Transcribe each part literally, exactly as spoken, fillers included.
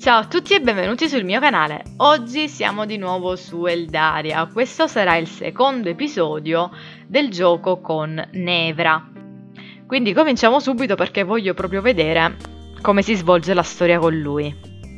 Ciao a tutti e benvenuti sul mio canale. Oggi siamo di nuovo su Eldaria. Questo sarà il secondo episodio del gioco con Nevra. Quindi cominciamo subito perché voglio proprio vedere come si svolge la storia con lui.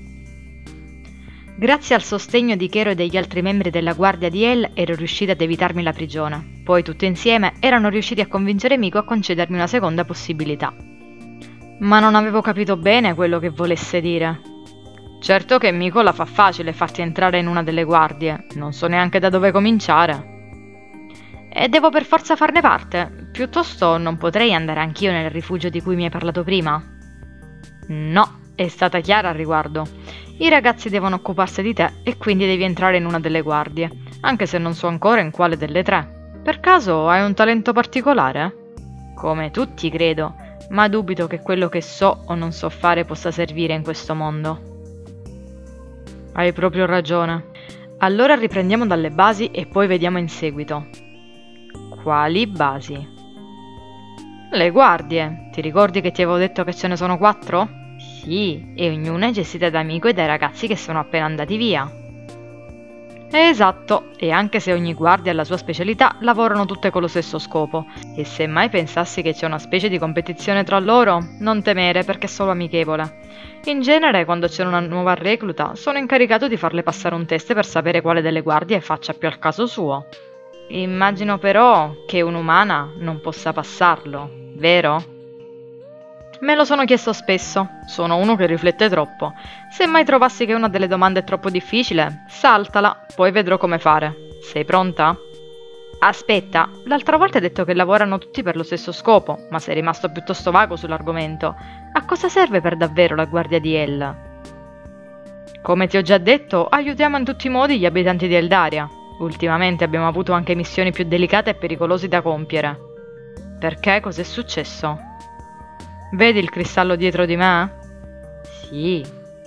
Grazie al sostegno di Chero e degli altri membri della guardia di El ero riuscita ad evitarmi la prigione. Poi tutti insieme erano riusciti a convincere Miko a concedermi una seconda possibilità. Ma non avevo capito bene quello che volesse dire. Certo che Miko la fa facile farti entrare in una delle guardie, non so neanche da dove cominciare. E devo per forza farne parte, piuttosto non potrei andare anch'io nel rifugio di cui mi hai parlato prima? No, è stata chiara al riguardo. I ragazzi devono occuparsi di te e quindi devi entrare in una delle guardie, anche se non so ancora in quale delle tre. Per caso hai un talento particolare? Come tutti credo, ma dubito che quello che so o non so fare possa servire in questo mondo. Hai proprio ragione. Allora riprendiamo dalle basi e poi vediamo in seguito. Quali basi? Le guardie. Ti ricordi che ti avevo detto che ce ne sono quattro? Sì, e ognuna è gestita da Miko e dai ragazzi che sono appena andati via. Esatto, e anche se ogni guardia ha la sua specialità, lavorano tutte con lo stesso scopo. E se mai pensassi che c'è una specie di competizione tra loro, non temere perché è solo amichevole. In genere, quando c'è una nuova recluta, sono incaricato di farle passare un test per sapere quale delle guardie faccia più al caso suo. Immagino però che un'umana non possa passarlo, vero? Me lo sono chiesto spesso, sono uno che riflette troppo. Se mai trovassi che una delle domande è troppo difficile, saltala, poi vedrò come fare. Sei pronta? Aspetta, l'altra volta hai detto che lavorano tutti per lo stesso scopo, ma sei rimasto piuttosto vago sull'argomento. A cosa serve per davvero la guardia di El? Come ti ho già detto, aiutiamo in tutti i modi gli abitanti di Eldaria. Ultimamente abbiamo avuto anche missioni più delicate e pericolose da compiere. Perché? Cos'è successo? Vedi il cristallo dietro di me? Sì.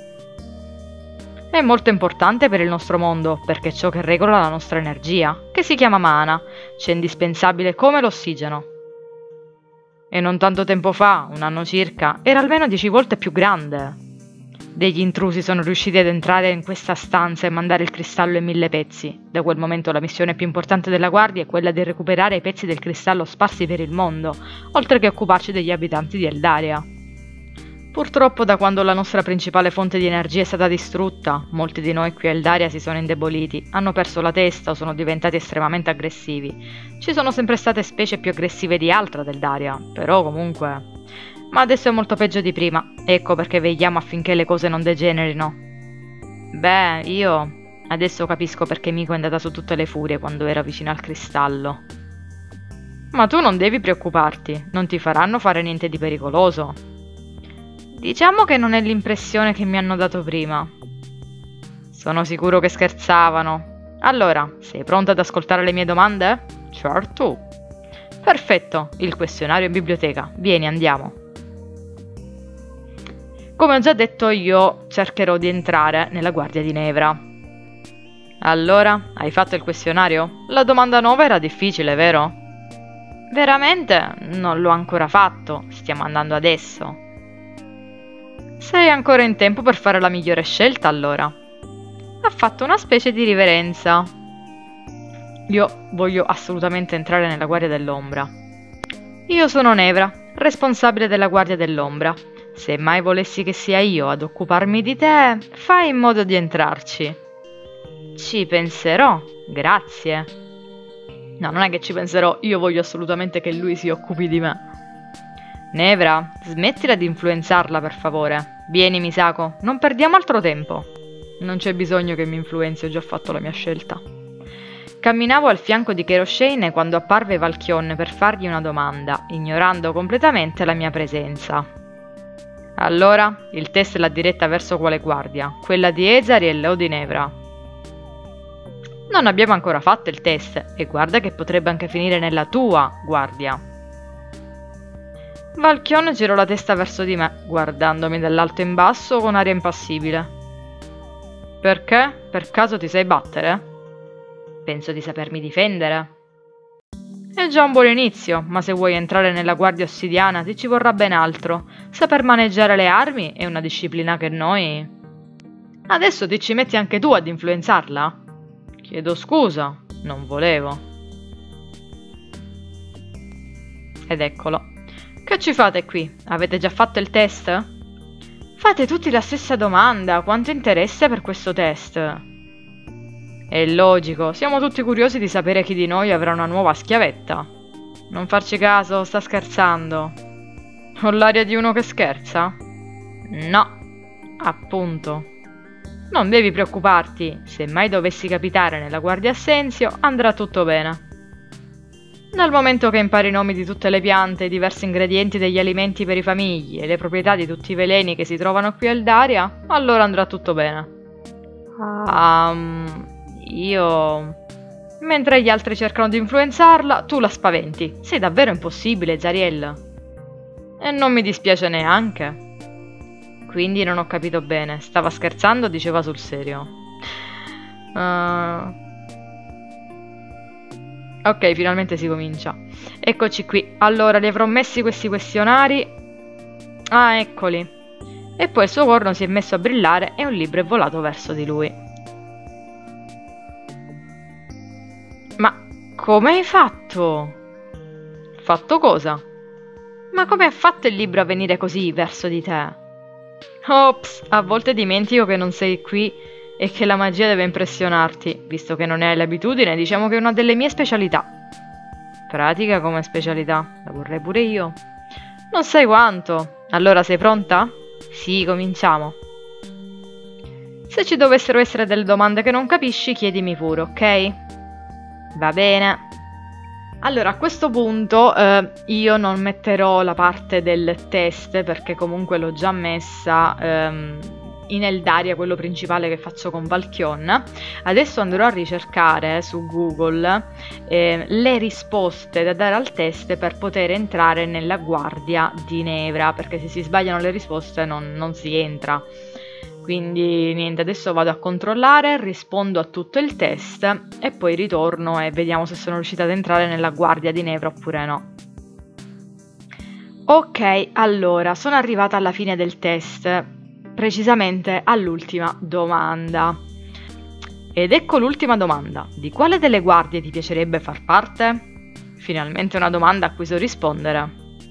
È molto importante per il nostro mondo, perché è ciò che regola la nostra energia, che si chiama mana. C'è indispensabile come l'ossigeno. E non tanto tempo fa, un anno circa, era almeno dieci volte più grande. Degli intrusi sono riusciti ad entrare in questa stanza e mandare il cristallo in mille pezzi. Da quel momento la missione più importante della guardia è quella di recuperare i pezzi del cristallo sparsi per il mondo, oltre che occuparci degli abitanti di Eldaria. Purtroppo da quando la nostra principale fonte di energia è stata distrutta, molti di noi qui a Eldaria si sono indeboliti, hanno perso la testa o sono diventati estremamente aggressivi. Ci sono sempre state specie più aggressive di altre ad Eldaria, però comunque... Ma adesso è molto peggio di prima, ecco perché vegliamo affinché le cose non degenerino. Beh, io adesso capisco perché Miko è andata su tutte le furie quando era vicino al cristallo. Ma tu non devi preoccuparti, non ti faranno fare niente di pericoloso. Diciamo che non è l'impressione che mi hanno dato prima. Sono sicuro che scherzavano. Allora, sei pronta ad ascoltare le mie domande? Certo. Perfetto, il questionario in biblioteca. Vieni, andiamo. Come ho già detto, io cercherò di entrare nella guardia di Nevra. Allora, hai fatto il questionario? La domanda nove era difficile, vero? Veramente? Non l'ho ancora fatto, stiamo andando adesso. Sei ancora in tempo per fare la migliore scelta, allora. Ha fatto una specie di riverenza. Io voglio assolutamente entrare nella Guardia dell'Ombra. Io sono Nevra, responsabile della Guardia dell'Ombra. Se mai volessi che sia io ad occuparmi di te, fai in modo di entrarci. Ci penserò, grazie. No, non è che ci penserò, io voglio assolutamente che lui si occupi di me. Nevra, smettila di influenzarla per favore. Vieni Misako, non perdiamo altro tempo. Non c'è bisogno che mi influenzi, ho già fatto la mia scelta. Camminavo al fianco di Chero Shane quando apparve Valchion per fargli una domanda, ignorando completamente la mia presenza. Allora, il test l'ha diretta verso quale guardia? Quella di Ezariel o di Nevra? Non abbiamo ancora fatto il test, e guarda che potrebbe anche finire nella tua guardia. Valchion girò la testa verso di me, guardandomi dall'alto in basso con aria impassibile. Perché? Per caso ti sai battere? Penso di sapermi difendere. È già un buon inizio, ma se vuoi entrare nella guardia ossidiana ti ci vorrà ben altro. Saper maneggiare le armi è una disciplina che noi... Adesso ti ci metti anche tu ad influenzarla? Chiedo scusa, non volevo. Ed eccolo. Che ci fate qui? Avete già fatto il test? Fate tutti la stessa domanda, quanto interesse per questo test? È logico, siamo tutti curiosi di sapere chi di noi avrà una nuova schiavetta. Non farci caso, sta scherzando. Ho l'aria di uno che scherza? No, appunto. Non devi preoccuparti, se mai dovessi capitare nella guardia assenzio, andrà tutto bene. Dal momento che impari i nomi di tutte le piante, i diversi ingredienti degli alimenti per i famigli e le proprietà di tutti i veleni che si trovano qui a Eldaria, allora andrà tutto bene. Um, io... Mentre gli altri cercano di influenzarla, tu la spaventi. Sei davvero impossibile, Zariel. E non mi dispiace neanche. Quindi non ho capito bene. Stava scherzando o diceva sul serio? Uh... Ok, finalmente si comincia. Eccoci qui. Allora, li avrò messi questi questionari. Ah, eccoli. E poi il suo corno si è messo a brillare e un libro è volato verso di lui. Ma come hai fatto? Fatto cosa? Ma come ha fatto il libro a venire così verso di te? Ops, a volte dimentico che non sei qui e che la magia deve impressionarti. Visto che non ne hai l'abitudine, diciamo che è una delle mie specialità. Pratica come specialità? La vorrei pure io. Non sai quanto. Allora sei pronta? Sì, cominciamo. Se ci dovessero essere delle domande che non capisci, chiedimi pure, ok? Va bene. Allora, a questo punto eh, io non metterò la parte del test perché comunque l'ho già messa ehm, in Eldaria, quello principale che faccio con Valchion. Adesso andrò a ricercare su Google eh, le risposte da dare al test per poter entrare nella guardia di Nevra, perché se si sbagliano le risposte non, non si entra. Quindi niente, adesso vado a controllare, rispondo a tutto il test e poi ritorno e vediamo se sono riuscita ad entrare nella guardia di Nevra oppure no. Ok, allora, sono arrivata alla fine del test, precisamente all'ultima domanda. Ed ecco l'ultima domanda. Di quale delle guardie ti piacerebbe far parte? Finalmente una domanda a cui so rispondere.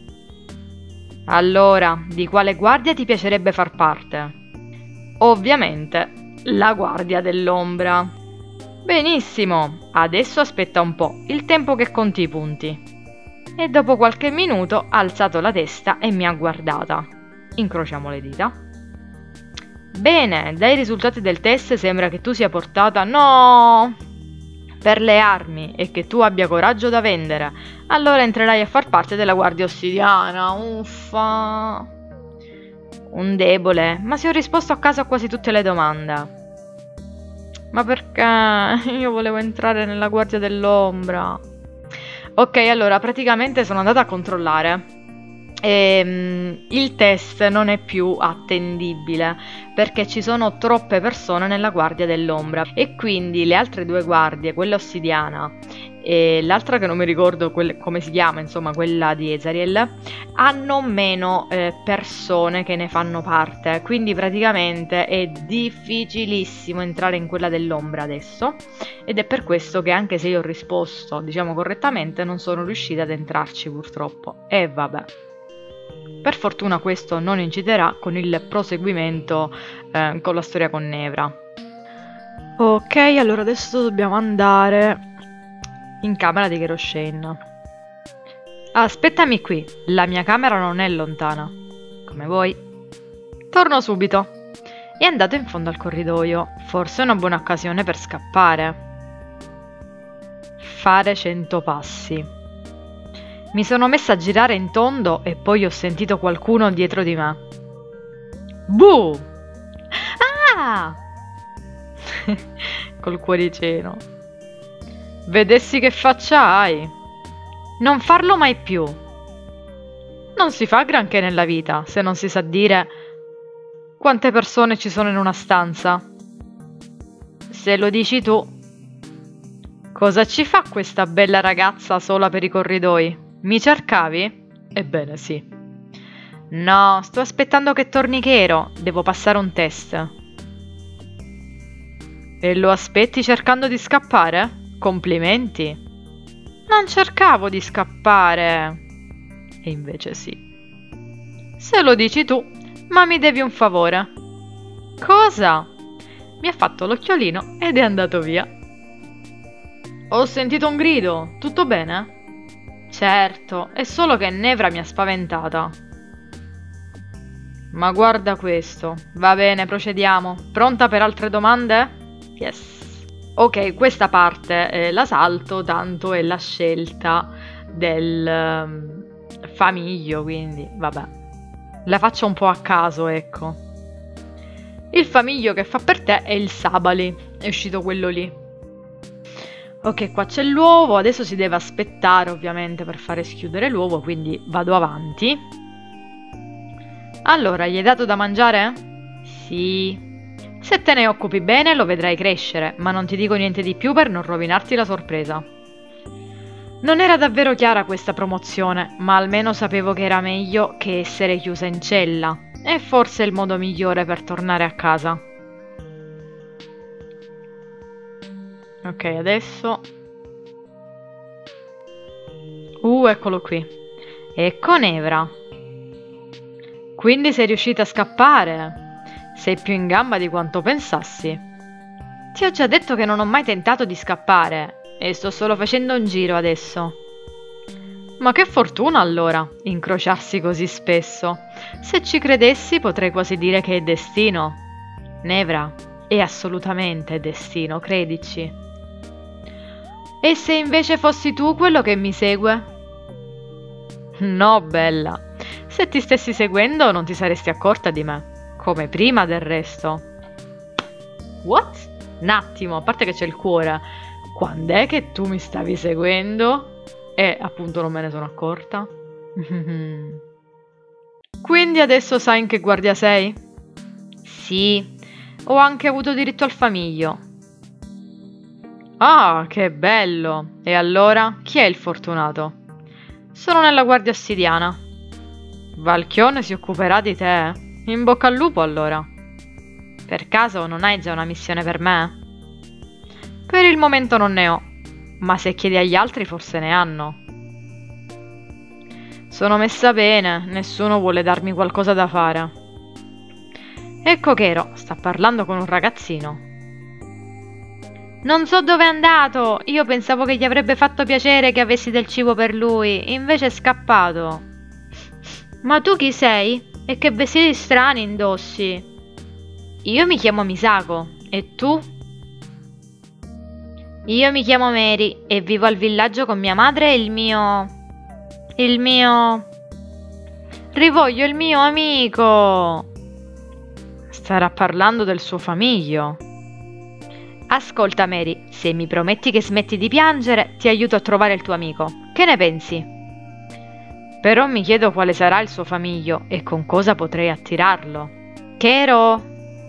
Allora, di quale guardia ti piacerebbe far parte? Ovviamente, la guardia dell'ombra. Benissimo, adesso aspetta un po', il tempo che conti i punti. E dopo qualche minuto ha alzato la testa e mi ha guardata. Incrociamo le dita. Bene, dai risultati del test sembra che tu sia portata, no, per le armi e che tu abbia coraggio da vendere. Allora entrerai a far parte della guardia ossidiana, uffa. Un debole, ma se ho risposto a caso a quasi tutte le domande. Ma perché? Io volevo entrare nella guardia dell'ombra. Ok, allora praticamente sono andata a controllare e um, il test non è più attendibile perché ci sono troppe persone nella guardia dell'ombra e quindi le altre due guardie, quella ossidiana e l'altra che non mi ricordo quelle, come si chiama, insomma quella di Ezariel, hanno meno eh, persone che ne fanno parte, quindi praticamente è difficilissimo entrare in quella dell'ombra adesso ed è per questo che anche se io ho risposto diciamo correttamente non sono riuscita ad entrarci purtroppo. E vabbè, per fortuna questo non inciderà con il proseguimento eh, con la storia con Nevra. Ok, allora adesso dobbiamo andare in camera di Keroshen. Aspettami qui, la mia camera non è lontana. Come vuoi. Torno subito. È andato in fondo al corridoio. Forse è una buona occasione per scappare. Fare cento passi. Mi sono messa a girare in tondo e poi ho sentito qualcuno dietro di me. Buh! Ah! Col cuoricino. Vedessi che faccia hai. Non farlo mai più. Non si fa granché nella vita se non si sa dire quante persone ci sono in una stanza. Se lo dici tu. Cosa ci fa questa bella ragazza sola per i corridoi? Mi cercavi? Ebbene sì. No, sto aspettando che torni Chero. Devo passare un test. E lo aspetti cercando di scappare? Complimenti. Non cercavo di scappare. E invece sì. Se lo dici tu, ma mi devi un favore. Cosa? Mi ha fatto l'occhiolino ed è andato via. Ho sentito un grido, tutto bene? Certo, è solo che Nevra mi ha spaventata. Ma guarda questo. Va bene, procediamo. Pronta per altre domande? Yes. Ok, questa parte eh, la salto, tanto è la scelta del um, famiglio, quindi vabbè. La faccio un po' a caso, ecco. Il famiglio che fa per te è il Sabali. È uscito quello lì. Ok, qua c'è l'uovo. Adesso si deve aspettare, ovviamente, per fare schiudere l'uovo, quindi vado avanti. Allora, gli hai dato da mangiare? Sì. Se te ne occupi bene lo vedrai crescere, ma non ti dico niente di più per non rovinarti la sorpresa. Non era davvero chiara questa promozione, ma almeno sapevo che era meglio che essere chiusa in cella. È forse il modo migliore per tornare a casa. Ok, adesso... Uh, eccolo qui. Ecco Nevra. Quindi sei riuscita a scappare? Sei più in gamba di quanto pensassi. Ti ho già detto che non ho mai tentato di scappare e sto solo facendo un giro adesso. Ma che fortuna allora, incrociarsi così spesso. Se ci credessi potrei quasi dire che è destino. Nevra, è assolutamente destino, credici. E se invece fossi tu quello che mi segue? No, bella. Se ti stessi seguendo non ti saresti accorta di me. Come prima del resto. What? Un attimo, a parte che c'è il cuore. Quando è che tu mi stavi seguendo? E appunto non me ne sono accorta. Quindi adesso sai in che guardia sei? Sì, ho anche avuto diritto al famiglio. Ah, che bello! E allora, chi è il fortunato? Sono nella guardia ossidiana. Valchione si occuperà di te? In bocca al lupo allora. Per caso non hai già una missione per me? Per il momento non ne ho, ma se chiedi agli altri forse ne hanno. Sono messa bene, nessuno vuole darmi qualcosa da fare. Ecco Chero, sta parlando con un ragazzino. Non so dove è andato, io pensavo che gli avrebbe fatto piacere che avessi del cibo per lui, invece è scappato. Ma tu chi sei? E che vestiti strani indossi? Io mi chiamo Misako, e tu? Io mi chiamo Mary e vivo al villaggio con mia madre e il mio... Il mio... Rivoglio il mio amico! Starà parlando del suo famiglio. Ascolta Mary, se mi prometti che smetti di piangere, ti aiuto a trovare il tuo amico. Che ne pensi? Però mi chiedo quale sarà il suo famiglio e con cosa potrei attirarlo. Chero!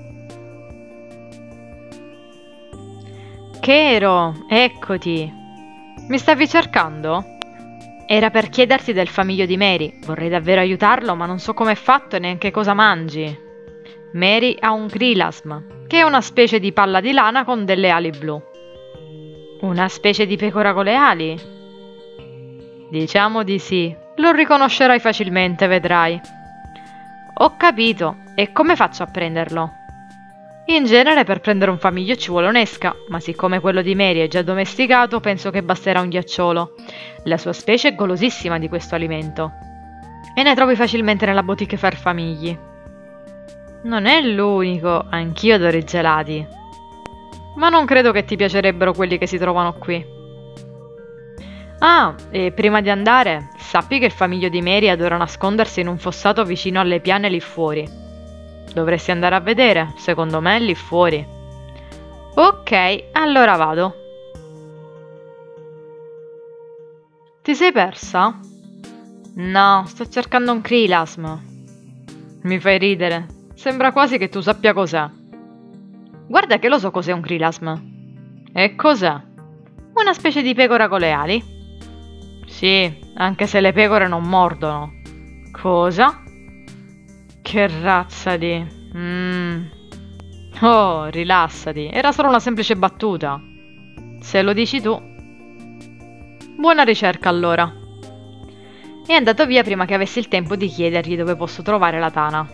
Chero, eccoti. Mi stavi cercando? Era per chiederti del famiglio di Mary. Vorrei davvero aiutarlo, ma non so come è fatto e neanche cosa mangi. Mary ha un Krilasm, che è una specie di palla di lana con delle ali blu. Una specie di pecora con le ali? Diciamo di sì. Lo riconoscerai facilmente, vedrai. Ho capito. E come faccio a prenderlo? In genere per prendere un famiglio ci vuole un'esca, ma siccome quello di Mary è già domesticato, penso che basterà un ghiacciolo. La sua specie è golosissima di questo alimento. E ne trovi facilmente nella boutique per famigli. Non è l'unico, anch'io adoro i gelati. Ma non credo che ti piacerebbero quelli che si trovano qui. Ah, e prima di andare, sappi che il famiglio di Mary adora nascondersi in un fossato vicino alle piane lì fuori. Dovresti andare a vedere, secondo me, lì fuori. Ok, allora vado. Ti sei persa? No, sto cercando un Krilasm. Mi fai ridere. Sembra quasi che tu sappia cos'è. Guarda che lo so cos'è un Krilasm. E cos'è? Una specie di pecora con le ali. Sì, anche se le pecore non mordono. Cosa? Che razza di... Mm. Oh, rilassati, era solo una semplice battuta. Se lo dici tu. Buona ricerca allora. È andato via prima che avessi il tempo di chiedergli dove posso trovare la tana.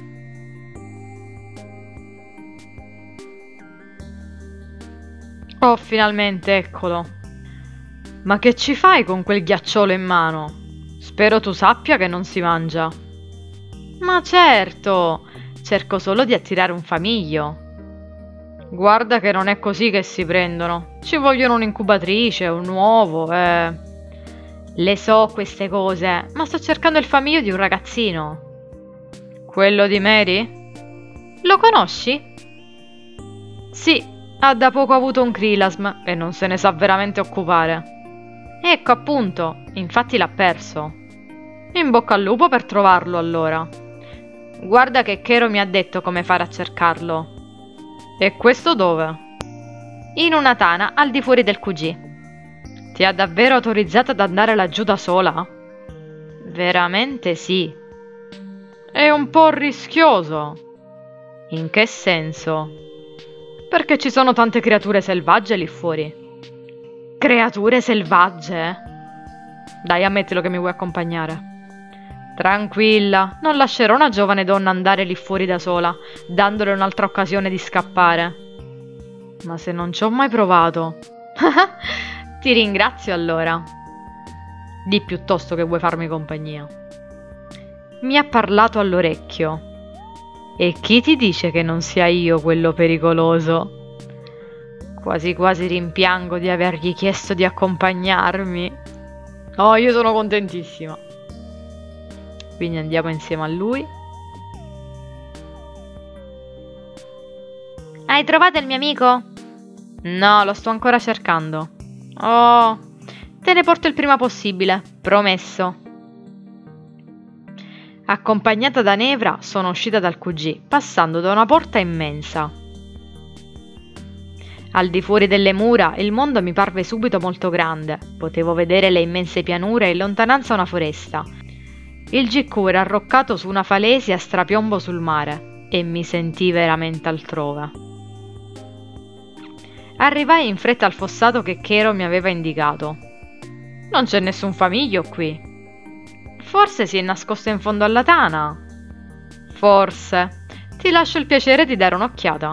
Oh, finalmente, eccolo. Ma che ci fai con quel ghiacciolo in mano? Spero tu sappia che non si mangia. Ma certo, cerco solo di attirare un famiglio. Guarda che non è così che si prendono. Ci vogliono un'incubatrice, un uovo, eh... Le so queste cose, ma sto cercando il famiglio di un ragazzino. Quello di Mary? Lo conosci? Sì, ha da poco avuto un crilasm e non se ne sa veramente occupare. Ecco appunto, infatti l'ha perso. In bocca al lupo per trovarlo allora. Guarda che Kero mi ha detto come fare a cercarlo. E questo dove? In una tana al di fuori del Q G. Ti ha davvero autorizzato ad andare laggiù da sola? Veramente sì. È un po' rischioso. In che senso? Perché ci sono tante creature selvagge lì fuori. Creature selvagge? Dai, ammettilo che mi vuoi accompagnare. Tranquilla, non lascerò una giovane donna andare lì fuori da sola, dandole un'altra occasione di scappare. Ma se non ci ho mai provato... Ti ringrazio allora. Di piuttosto che vuoi farmi compagnia. Mi ha parlato all'orecchio. E chi ti dice che non sia io quello pericoloso? Quasi quasi rimpiango di avergli chiesto di accompagnarmi. Oh, io sono contentissima. Quindi andiamo insieme a lui. Hai trovato il mio amico? No, lo sto ancora cercando. Oh, te ne porto il prima possibile, promesso. Accompagnata da Nevra, sono uscita dal Q G, passando da una porta immensa. Al di fuori delle mura, il mondo mi parve subito molto grande. Potevo vedere le immense pianure e in lontananza una foresta. Il G Q era arroccato su una falesia a strapiombo sul mare e mi sentii veramente altrove. Arrivai in fretta al fossato che Kero mi aveva indicato. Non c'è nessun famiglio qui. Forse si è nascosto in fondo alla tana. Forse. Ti lascio il piacere di dare un'occhiata.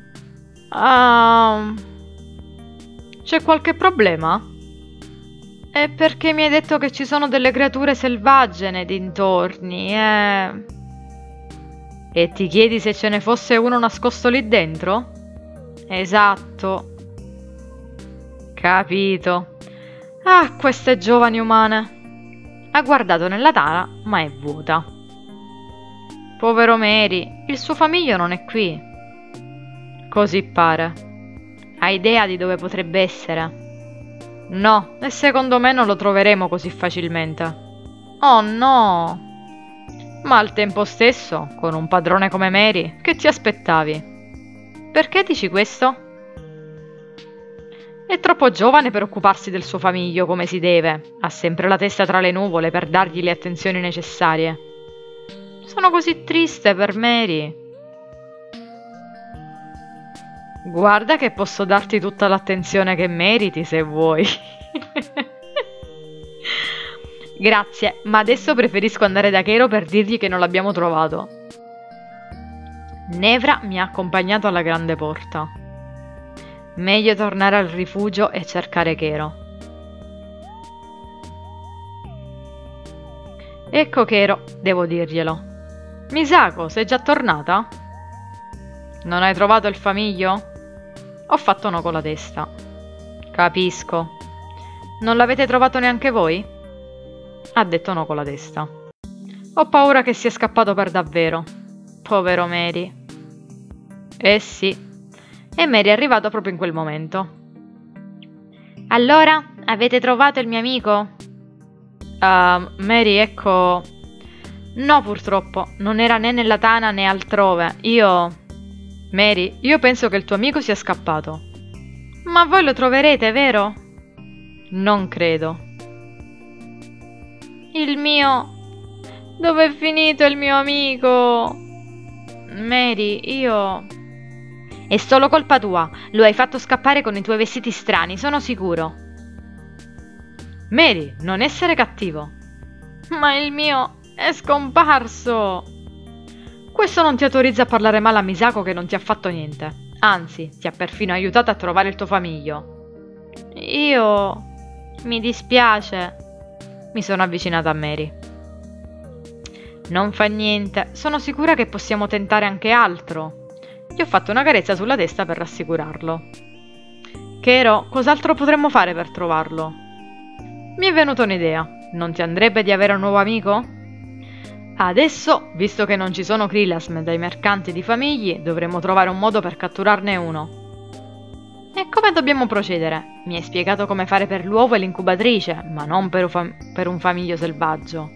Ah, c'è qualche problema? È perché mi hai detto che ci sono delle creature selvagge nei dintorni, eh... E ti chiedi se ce ne fosse uno nascosto lì dentro? Esatto. Capito. Ah, queste giovani umane. Ha guardato nella tana, ma è vuota. Povero Mary, il suo famiglio non è qui. Così pare. Hai idea di dove potrebbe essere? No, e secondo me non lo troveremo così facilmente. Oh no! Ma al tempo stesso, con un padrone come Mary, che ti aspettavi? Perché dici questo? È troppo giovane per occuparsi del suo famiglio come si deve. Ha sempre la testa tra le nuvole per dargli le attenzioni necessarie. Sono così triste per Mary. Guarda che posso darti tutta l'attenzione che meriti se vuoi. Grazie, ma adesso preferisco andare da Kero per dirgli che non l'abbiamo trovato. Nevra mi ha accompagnato alla grande porta. Meglio tornare al rifugio e cercare Kero. Ecco Kero, devo dirglielo. Misako, sei già tornata? Non hai trovato il famiglio? Ho fatto no con la testa. Capisco. Non l'avete trovato neanche voi? Ha detto no con la testa. Ho paura che sia scappato per davvero. Povero Mary. Eh sì. E Mary è arrivato proprio in quel momento. Allora, avete trovato il mio amico? Uh, Mary, ecco... No, purtroppo. Non era né nella tana né altrove. Io... Mary, io penso che il tuo amico sia scappato. Ma voi lo troverete, vero? Non credo. Il mio... Dove è finito il mio amico? Mary, io... È solo colpa tua. Lo hai fatto scappare con i tuoi vestiti strani, sono sicuro. Mary, non essere cattivo. Ma il mio è scomparso. Questo non ti autorizza a parlare male a Misako che non ti ha fatto niente. Anzi, ti ha perfino aiutato a trovare il tuo famiglio. Io... mi dispiace. Mi sono avvicinata a Mary. Non fa niente, sono sicura che possiamo tentare anche altro. Gli ho fatto una carezza sulla testa per rassicurarlo. Kero, cos'altro potremmo fare per trovarlo? Mi è venuta un'idea. Non ti andrebbe di avere un nuovo amico? Adesso, visto che non ci sono Krilasm dai mercanti di famiglie, dovremmo trovare un modo per catturarne uno. E come dobbiamo procedere? Mi hai spiegato come fare per l'uovo e l'incubatrice, ma non per un, fam- per un famiglio selvaggio.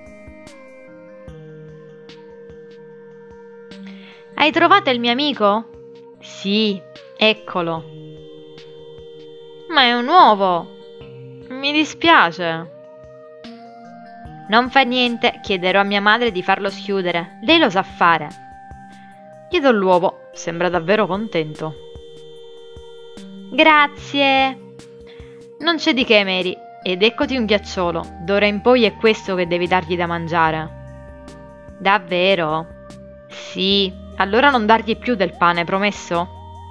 Hai trovato il mio amico? Sì, eccolo. Ma è un uovo. Mi dispiace. Non fa niente, chiederò a mia madre di farlo schiudere. Lei lo sa fare. Gli do l'uovo, sembra davvero contento. Grazie. Non c'è di che, Mary. Ed eccoti un ghiacciolo. D'ora in poi è questo che devi dargli da mangiare. Davvero? Sì. Allora non dargli più del pane, promesso?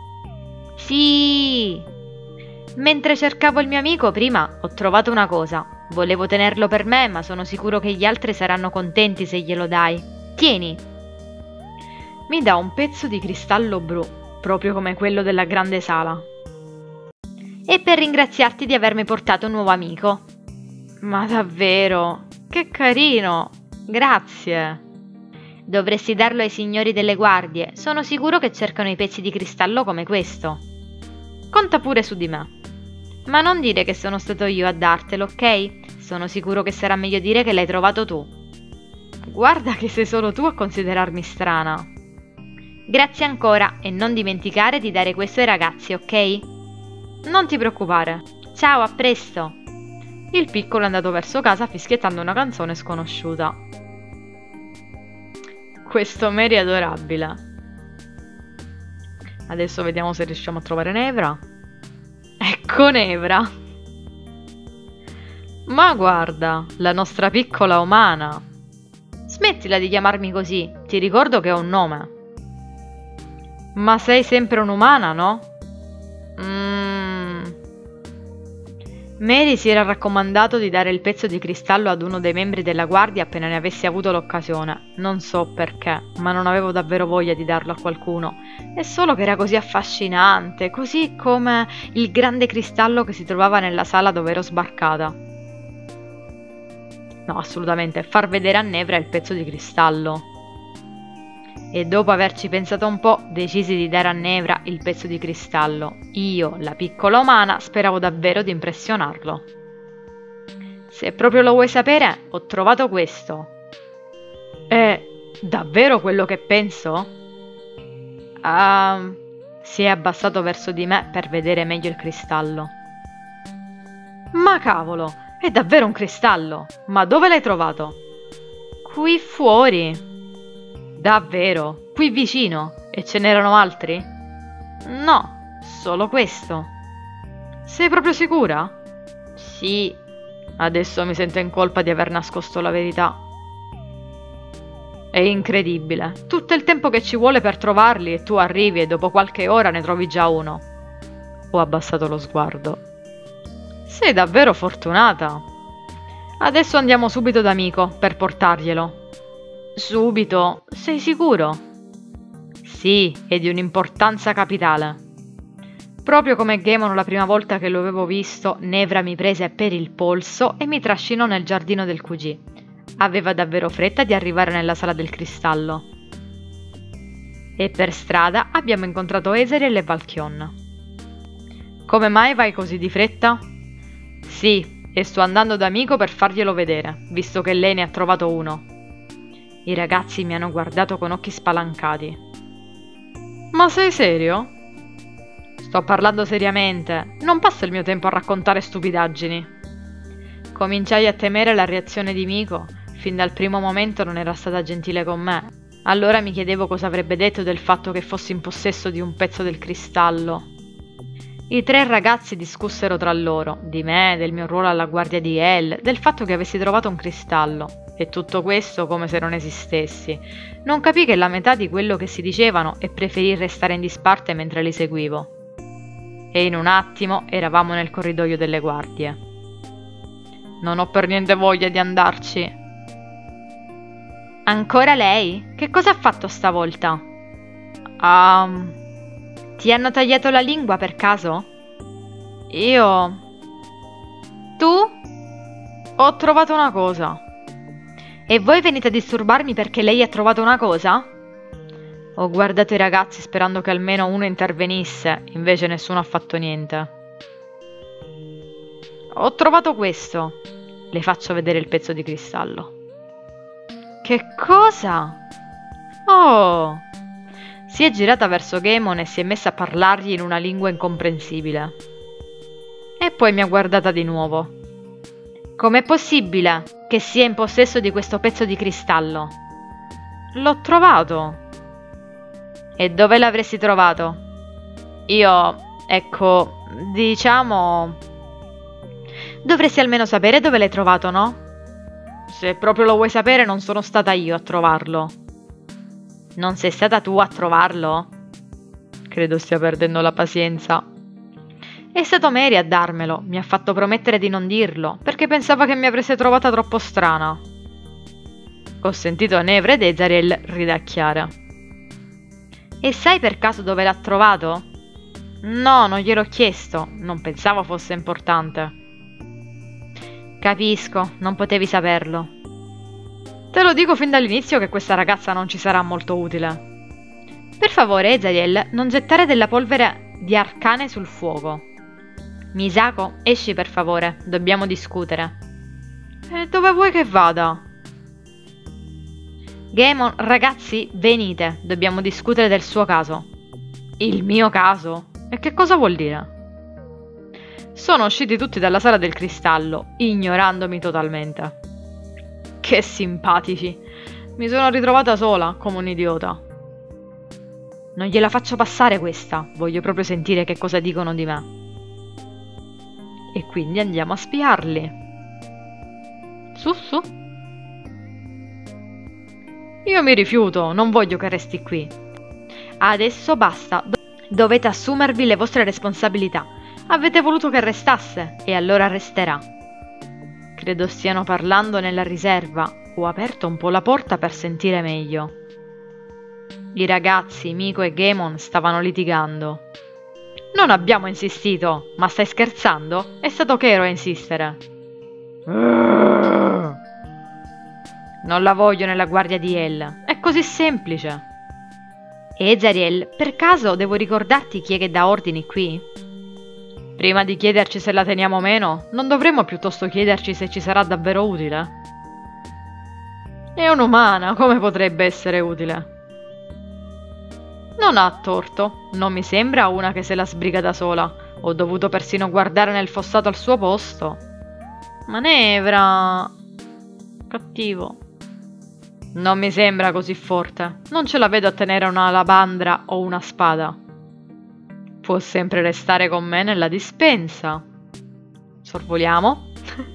Sì. Mentre cercavo il mio amico prima, ho trovato una cosa. Volevo tenerlo per me, ma sono sicuro che gli altri saranno contenti se glielo dai. Tieni! Mi dà un pezzo di cristallo blu, proprio come quello della grande sala. E per ringraziarti di avermi portato un nuovo amico. Ma davvero? Che carino! Grazie! Dovresti darlo ai signori delle guardie. Sono sicuro che cercano i pezzi di cristallo come questo. Conta pure su di me. Ma non dire che sono stato io a dartelo, ok? Sono sicuro che sarà meglio dire che l'hai trovato tu. Guarda che sei solo tu a considerarmi strana. Grazie ancora e non dimenticare di dare questo ai ragazzi, ok? Non ti preoccupare. Ciao, a presto. Il piccolo è andato verso casa fischiettando una canzone sconosciuta. Questo Mary è adorabile. Adesso vediamo se riusciamo a trovare Nevra. Ecco Nevra. Ma guarda, la nostra piccola umana. Smettila di chiamarmi così, ti ricordo che ho un nome. Ma sei sempre un'umana, no? Mm. Mary si era raccomandato di dare il pezzo di cristallo ad uno dei membri della guardia appena ne avessi avuto l'occasione. Non so perché, ma non avevo davvero voglia di darlo a qualcuno. È solo che era così affascinante, così come il grande cristallo che si trovava nella sala dove ero sbarcata. No, assolutamente, far vedere a Nevra il pezzo di cristallo. E dopo averci pensato un po', decisi di dare a Nevra il pezzo di cristallo. Io, la piccola umana, speravo davvero di impressionarlo. Se proprio lo vuoi sapere, ho trovato questo. È davvero quello che penso? Uh, si è abbassato verso di me per vedere meglio il cristallo. Ma cavolo, è davvero un cristallo! Ma dove l'hai trovato? Qui fuori. Davvero? Qui vicino? E ce n'erano altri? No, solo questo. Sei proprio sicura? Sì. Adesso mi sento in colpa di aver nascosto la verità. È incredibile. Tutto il tempo che ci vuole per trovarli e tu arrivi e dopo qualche ora ne trovi già uno. Ho abbassato lo sguardo. Sei davvero fortunata. Adesso andiamo subito da Miko per portarglielo. Subito? Sei sicuro? Sì, è di un'importanza capitale. Proprio come Gaemon la prima volta che lo avevo visto, Nevra mi prese per il polso e mi trascinò nel giardino del Q G. Aveva davvero fretta di arrivare nella sala del cristallo. E per strada abbiamo incontrato Ezreal e Valchion. Come mai vai così di fretta? Sì, e sto andando da Miko per farglielo vedere, visto che lei ne ha trovato uno. I ragazzi mi hanno guardato con occhi spalancati. Ma sei serio? Sto parlando seriamente. Non passo il mio tempo a raccontare stupidaggini. Cominciai a temere la reazione di Miko. Fin dal primo momento non era stata gentile con me. Allora mi chiedevo cosa avrebbe detto del fatto che fossi in possesso di un pezzo del cristallo. I tre ragazzi discussero tra loro, di me, del mio ruolo alla guardia di El, del fatto che avessi trovato un cristallo. E tutto questo come se non esistessi. Non capii che la metà di quello che si dicevano e preferii restare in disparte mentre li seguivo. E in un attimo eravamo nel corridoio delle guardie. Non ho per niente voglia di andarci. Ancora lei? Che cosa ha fatto stavolta? Um, ti hanno tagliato la lingua per caso? Io... Tu? Ho trovato una cosa. E voi venite a disturbarmi perché lei ha trovato una cosa? Ho guardato i ragazzi sperando che almeno uno intervenisse, invece nessuno ha fatto niente. Ho trovato questo. Le faccio vedere il pezzo di cristallo. Che cosa? Oh! Si è girata verso Gaemon e si è messa a parlargli in una lingua incomprensibile. E poi mi ha guardata di nuovo. Com'è possibile che sia in possesso di questo pezzo di cristallo? L'ho trovato. E dove l'avresti trovato? Io, ecco, diciamo... Dovresti almeno sapere dove l'hai trovato, no? Se proprio lo vuoi sapere, non sono stata io a trovarlo. Non sei stata tu a trovarlo? Credo stia perdendo la pazienza. È stato Mary a darmelo, mi ha fatto promettere di non dirlo, perché pensava che mi avreste trovata troppo strana. Ho sentito Nevra ed Ezariel ridacchiare. E sai per caso dove l'ha trovato? No, non gliel'ho chiesto, non pensavo fosse importante. Capisco, non potevi saperlo. Te lo dico fin dall'inizio che questa ragazza non ci sarà molto utile. Per favore, Ezariel, non gettare della polvere di arcane sul fuoco. Misako, esci per favore, dobbiamo discutere. E dove vuoi che vada? Gaemon, ragazzi, venite, dobbiamo discutere del suo caso. Il mio caso? E che cosa vuol dire? Sono usciti tutti dalla sala del cristallo, ignorandomi totalmente. Che simpatici! Mi sono ritrovata sola, come un idiota. Non gliela faccio passare questa, voglio proprio sentire che cosa dicono di me. E quindi andiamo a spiarli. Su, su. Io mi rifiuto, non voglio che resti qui. Adesso basta, dovete assumervi le vostre responsabilità. Avete voluto che restasse, e allora resterà. Credo stiano parlando nella riserva. Ho aperto un po' la porta per sentire meglio. I ragazzi, Miko e Gaemon, stavano litigando. Non abbiamo insistito, ma stai scherzando? È stato Kero a insistere. Non la voglio nella guardia di El, è così semplice. Ezariel, per caso devo ricordarti chi è che dà ordini qui? Prima di chiederci se la teniamo o meno, non dovremmo piuttosto chiederci se ci sarà davvero utile? È un'umana, come potrebbe essere utile? Non ha torto, non mi sembra una che se la sbriga da sola. Ho dovuto persino guardare nel fossato al suo posto. Manevra... cattivo. Non mi sembra così forte. Non ce la vedo a tenere una alabandra o una spada. Può sempre restare con me nella dispensa. Sorvoliamo.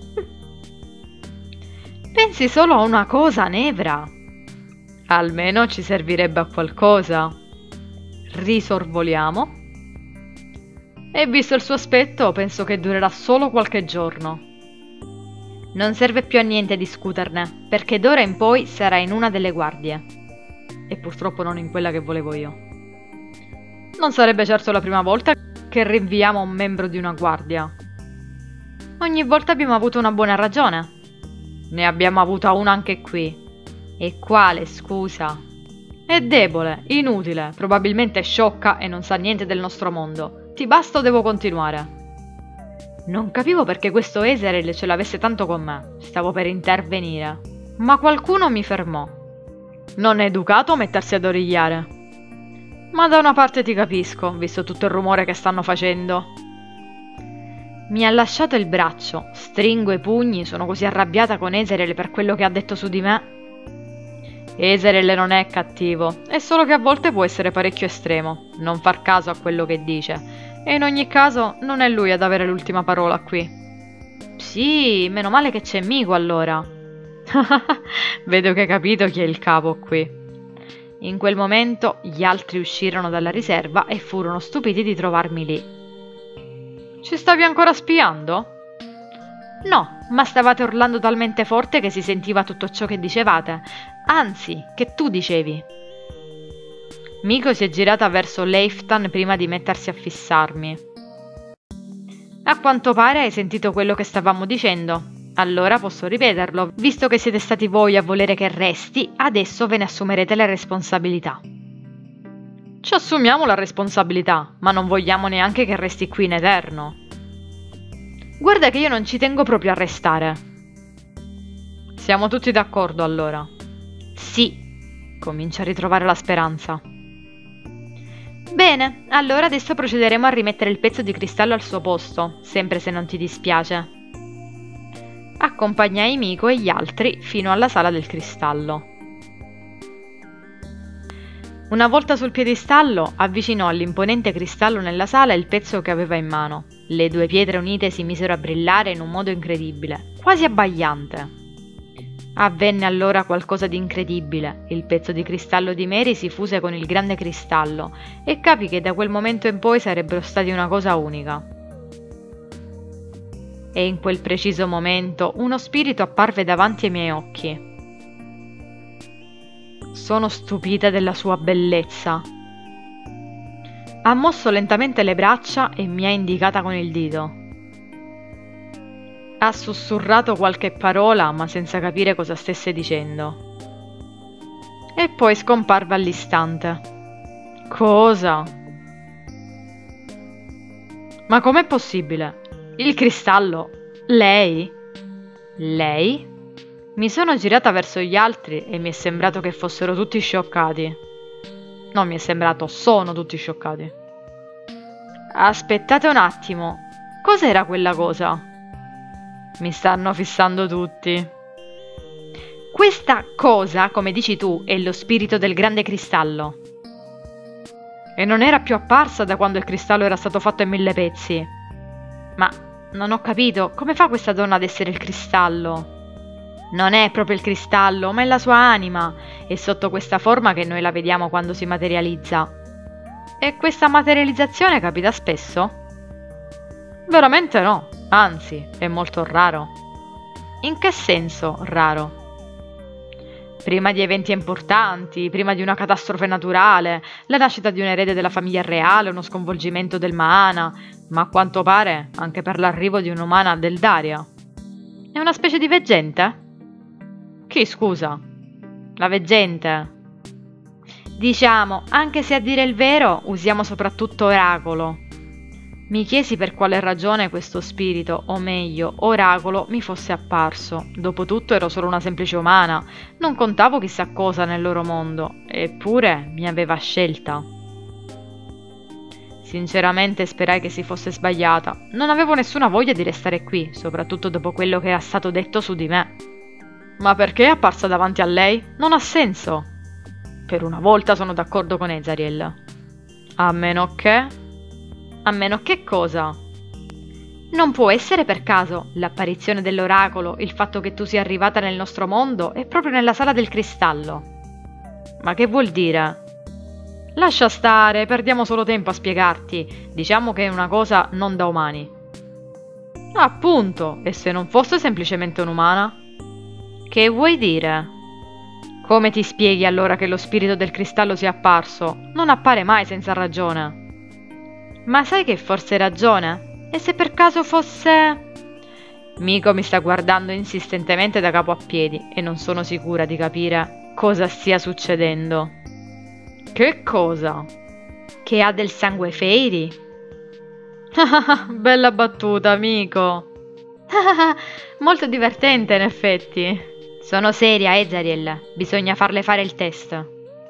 Pensi solo a una cosa, Nevra. Almeno ci servirebbe a qualcosa. Risorvoliamo. E visto il suo aspetto, penso che durerà solo qualche giorno. Non serve più a niente discuterne, perché d'ora in poi sarà in una delle guardie. E purtroppo non in quella che volevo io. Non sarebbe certo la prima volta che rinviamo un membro di una guardia. Ogni volta abbiamo avuto una buona ragione. Ne abbiamo avuta una anche qui. E quale, scusa? È debole, inutile, probabilmente sciocca e non sa niente del nostro mondo. Ti basta o devo continuare? Non capivo perché questo Ezariel ce l'avesse tanto con me. Stavo per intervenire. Ma qualcuno mi fermò. Non è educato mettersi ad origliare. Ma da una parte ti capisco, visto tutto il rumore che stanno facendo. Mi ha lasciato il braccio, stringo i pugni, sono così arrabbiata con Ezariel per quello che ha detto su di me. Ezreal non è cattivo, è solo che a volte può essere parecchio estremo. Non far caso a quello che dice. E in ogni caso non è lui ad avere l'ultima parola qui. Sì, meno male che c'è Miko allora. Vedo che hai capito chi è il capo qui. In quel momento gli altri uscirono dalla riserva e furono stupiti di trovarmi lì. Ci stavi ancora spiando? No, ma stavate urlando talmente forte che si sentiva tutto ciò che dicevate. Anzi, che tu dicevi. Miko si è girata verso Leiftan prima di mettersi a fissarmi. A quanto pare hai sentito quello che stavamo dicendo. Allora posso ripeterlo. Visto che siete stati voi a volere che resti, adesso ve ne assumerete le responsabilità. Ci assumiamo la responsabilità, ma non vogliamo neanche che resti qui in eterno. Guarda che io non ci tengo proprio a restare. Siamo tutti d'accordo allora? Sì, comincia a ritrovare la speranza. Bene, allora adesso procederemo a rimettere il pezzo di cristallo al suo posto, sempre se non ti dispiace. Accompagnai Miko e gli altri fino alla sala del cristallo. Una volta sul piedistallo, avvicinò all'imponente cristallo nella sala il pezzo che aveva in mano. Le due pietre unite si misero a brillare in un modo incredibile, quasi abbagliante. Avvenne allora qualcosa di incredibile. Il pezzo di cristallo di Mary si fuse con il grande cristallo e capì che da quel momento in poi sarebbero stati una cosa unica. E in quel preciso momento uno spirito apparve davanti ai miei occhi. Sono stupita della sua bellezza. Ha mosso lentamente le braccia e mi ha indicata con il dito. Ha sussurrato qualche parola, ma senza capire cosa stesse dicendo. E poi scomparve all'istante. Cosa? Ma com'è possibile? Il cristallo? Lei? Lei? Mi sono girata verso gli altri e mi è sembrato che fossero tutti scioccati. Non mi è sembrato, sono tutti scioccati. Aspettate un attimo, cos'era quella cosa? Mi stanno fissando tutti. Questa cosa, come dici tu, è lo spirito del grande cristallo. E non era più apparsa da quando il cristallo era stato fatto in mille pezzi. Ma non ho capito, come fa questa donna ad essere il cristallo? Non è proprio il cristallo, ma è la sua anima. È sotto questa forma che noi la vediamo quando si materializza. E questa materializzazione capita spesso? Veramente no, anzi, è molto raro. In che senso raro? Prima di eventi importanti, prima di una catastrofe naturale, la nascita di un erede della famiglia reale, uno sconvolgimento del Maana, ma a quanto pare anche per l'arrivo di un'umana del Daria. È una specie di veggente? Chi, scusa? La veggente. Diciamo, anche se a dire il vero usiamo soprattutto oracolo. Mi chiesi per quale ragione questo spirito, o meglio, oracolo, mi fosse apparso. Dopotutto ero solo una semplice umana, non contavo chissà cosa nel loro mondo, eppure mi aveva scelta. Sinceramente sperai che si fosse sbagliata. Non avevo nessuna voglia di restare qui, soprattutto dopo quello che era stato detto su di me. Ma perché è apparsa davanti a lei? Non ha senso. Per una volta sono d'accordo con Ezreal. A meno che... A meno che cosa? Non può essere per caso l'apparizione dell'oracolo, il fatto che tu sia arrivata nel nostro mondo e proprio nella sala del cristallo. Ma che vuol dire? Lascia stare, perdiamo solo tempo a spiegarti. Diciamo che è una cosa non da umani. Appunto, e se non fosse semplicemente un'umana? Che vuoi dire? Come ti spieghi allora che lo spirito del cristallo sia apparso? Non appare mai senza ragione. Ma sai che forse hai ragione? E se per caso fosse... Miko mi sta guardando insistentemente da capo a piedi e non sono sicura di capire cosa stia succedendo. Che cosa? Che ha del sangue fairy? Bella battuta, amico. Molto divertente in effetti. Sono seria, Ezreal. Bisogna farle fare il test.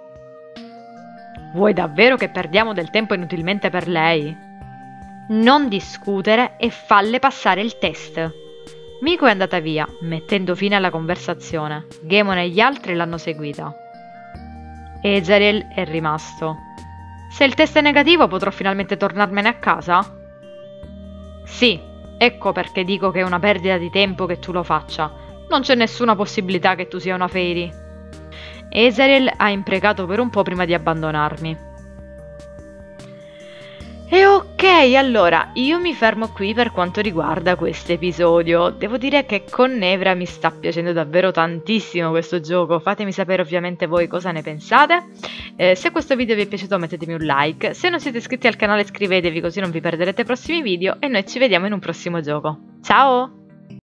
Vuoi davvero che perdiamo del tempo inutilmente per lei? Non discutere e falle passare il test. Miko è andata via, mettendo fine alla conversazione. Gemon e gli altri l'hanno seguita. E Zariel è rimasto. Se il test è negativo potrò finalmente tornarmene a casa? Sì, ecco perché dico che è una perdita di tempo che tu lo faccia. Non c'è nessuna possibilità che tu sia una Fairy. E Zariel ha imprecato per un po' prima di abbandonarmi. E ok, allora, io mi fermo qui per quanto riguarda questo episodio. Devo dire che con Nevra mi sta piacendo davvero tantissimo questo gioco. Fatemi sapere ovviamente voi cosa ne pensate. Eh, se questo video vi è piaciuto mettetemi un like. Se non siete iscritti al canale iscrivetevi così non vi perderete i prossimi video e noi ci vediamo in un prossimo gioco. Ciao!